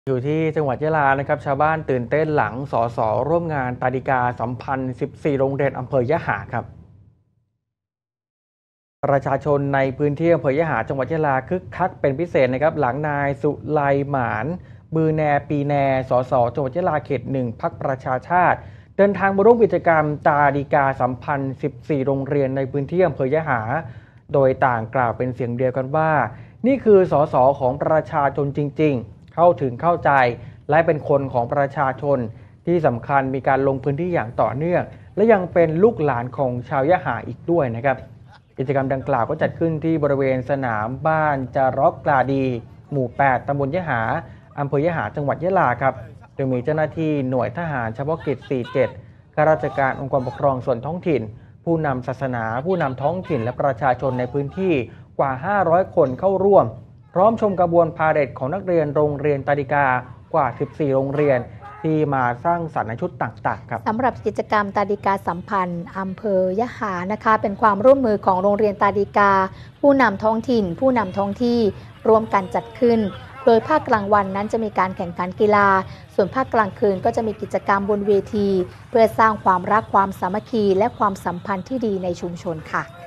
อยู่ที่จังหวัดยะลานะครับชาวบ้านตื่นเต้นหลังสสร่วมงานตาดิกาสัมพันธ์14โรงเรียนอำเภอยะหาครับประชาชนในพื้นที่อำเภอยะหาจังหวัดยะลาคึกคักเป็นพิเศษนะครับหลังนายสุไลหมานบือแนปีแนสสจังหวัดยะลาเขต1พรรคประชาชาติเดินทางมาร่วมกิจกรรมตาดิกาสัมพันธ์14โรงเรียนในพื้นที่อำเภอยะหาโดยต่างกล่าวเป็นเสียงเดียวกันว่านี่คือสสของประชาชนจริงๆเข้าถึงเข้าใจและเป็นคนของประชาชนที่สำคัญมีการลงพื้นที่อย่างต่อเนื่องและยังเป็นลูกหลานของชาวยะหาอีกด้วยนะครับกิจกรรมดังกล่าวก็จัดขึ้นที่บริเวณสนามบ้านจารอกกลาดีหมู่8ตำบลยะหาอำเภอยะหาจังหวัดยะลาครับโดยมีเจ้าหน้าที่หน่วยทหารเฉพาะกิจ47ข้าราชการองค์กรปกครองส่วนท้องถิ่นผู้นำศาสนาผู้นำท้องถิ่นและประชาชนในพื้นที่กว่า500คนเข้าร่วมพร้อมชมกระบวนพาเหรดของนักเรียนโรงเรียนตาดิกากว่า14โรงเรียนที่มาสร้างสรรค์ในชุดต่างๆครับสำหรับกิจกรรมตาดิกาสัมพันธ์อำเภอยะหานะคะเป็นความร่วมมือของโรงเรียนตาดิกาผู้นำท้องถิ่นผู้นำท้องที่ร่วมกันจัดขึ้นโดยภาคกลางวันนั้นจะมีการแข่งขันกีฬาส่วนภาคกลางคืนก็จะมีกิจกรรมบนเวทีเพื่อสร้างความรักความสามัคคีและความสัมพันธ์ที่ดีในชุมชนค่ะ